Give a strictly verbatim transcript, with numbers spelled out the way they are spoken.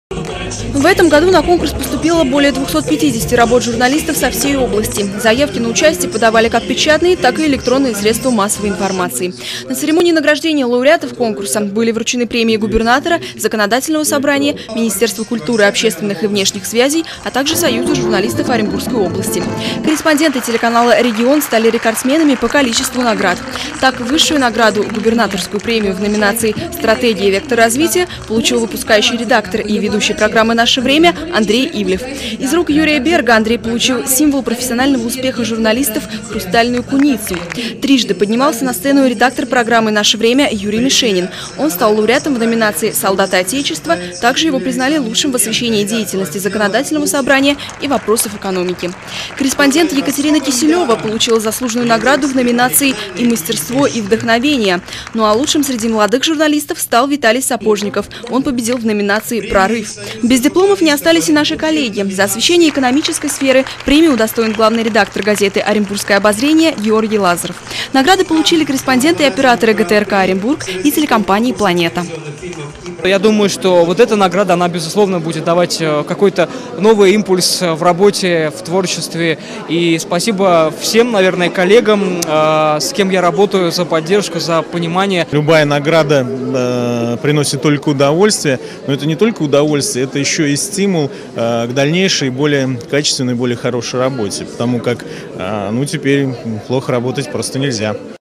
В этом году на конкурс поступило более двухсот пятидесяти работ журналистов со всей области. Заявки на участие подавали как печатные, так и электронные средства массовой информации. На церемонии награждения лауреатов конкурса были вручены премии губернатора, Законодательного собрания, Министерства культуры, общественных и внешних связей, а также Союза журналистов Оренбургской области. Корреспонденты телеканала «Регион» стали рекордсменами по количеству наград. Так, высшую награду – губернаторскую премию в номинации «Стратегия и вектор развития» получил выпускающий редактор и ведущий программы «Наше время» Андрей Ивлев. Из рук Юрия Берга Андрей получил символ профессионального успеха журналистов – хрустальную куницу. Трижды поднимался на сцену редактор программы «Наше время» Юрий Мишенин. Он стал лауреатом в номинации «Солдаты Отечества». Также его признали лучшим в освещении деятельности Законодательного собрания и вопросов экономики. Корреспондент Екатерина Киселева получила заслуженную награду в номинации «И мастерство, и вдохновение». Ну а лучшим среди молодых журналистов стал Виталий Сапожников. Он победил в номинации «Прорыв». Без дипломов не остались и наши коллеги. За освещение экономической сферы премию удостоен главный редактор газеты «Оренбургское обозрение» Георгий Лазарев. Награды получили корреспонденты и операторы ГТРК «Оренбург» и телекомпании «Планета». Я думаю, что вот эта награда, она, безусловно, будет давать какой-то новый импульс в работе, в творчестве. И спасибо всем, наверное, коллегам, с кем я работаю, за поддержку, за понимание. Любая награда э, приносит только удовольствие, но это не только удовольствие, это еще и стимул э, к дальнейшей, более качественной, более хорошей работе, потому как э, ну, теперь плохо работать просто нельзя.